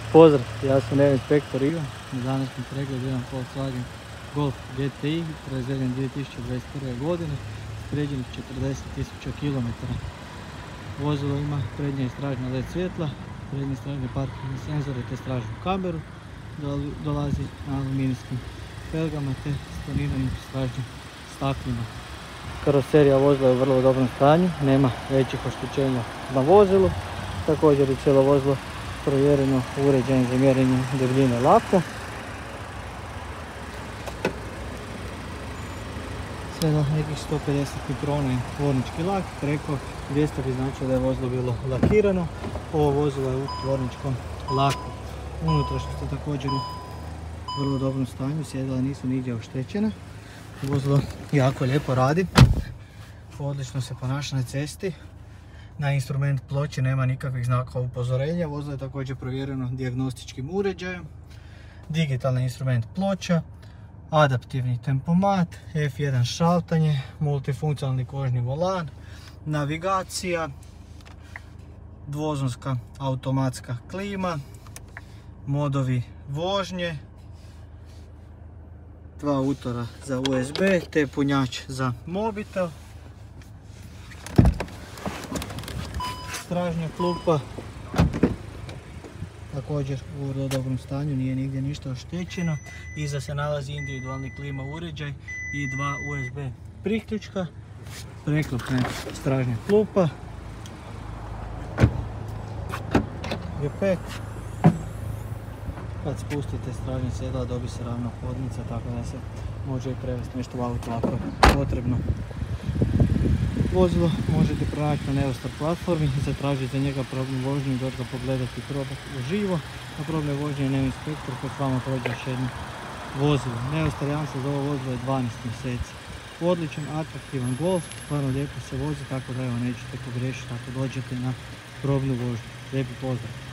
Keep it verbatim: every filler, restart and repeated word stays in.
Pozdrav, ja sam Neo Inspektor Ivan. Na današnjem pregledu jedan Volkswagen Golf G T I proizveden dvije tisuće dvadeset prve. godine s pređenih četrdeset tisuća kilometara. Vozilo ima prednja istražna L E D svjetla, prednje istražne parkingne senzore te stražnu kameru. Dolazi na aluminijskim felgama te stoniranim stražnim staklima. Karoserija vozila je u vrlo dobrom stanju, nema većih oštećenja na vozilu. Također je cijelo vozilo provjereno uređajem za mjerenje debljine laka. Sve na nekih sto pedeset mikrona je tvornički lak, preko dvjesto bi značilo da je vozilo bilo lakirano. Ovo vozilo je u tvorničkom laku. Unutrašnjost je također u vrlo dobrom stanju, sjedala nisu nigdje oštećena. Vozilo jako lijepo radi, odlično se ponaša na cesti. Na instrument ploči nema nikakvih znaka upozorenja. Vozilo je također provjereno dijagnostičkim uređajem. Digitalni instrument ploča, adaptivni tempomat, F jedan šaltanje, multifunkcionalni kožni volan, navigacija, dvozonska automatska klima, modovi vožnje, dva utora za U S B te punjač za mobitel. Stražnja klupa također u vrlo dobrom stanju, nije nigdje ništa oštećeno. Iza se nalazi individualni klima uređaj i dva U S B priključka. Preklopna stražnja klupa, gepek. Kad spustite stražnje sjedala dobi se ravna hodnica, tako da se može i prevesti nešto u auto ako je potrebno. Vozilo možete pronaći na Neostar platformi, zatražiti za njega probnu vožnju i doći ga pogledati i probati uživo. Na probnoj vožnji je Neo Inspektor koji s vama prođe još jedno vozilo. Neostar jamstvo za ovo vozilo je dvanaest mjeseci. Odličan, atraktivan Golf, stvarno lijepo se vozi, tako da evo nećete pogriješiti ako dođete na probnu vožnju. Lijepi pozdrav!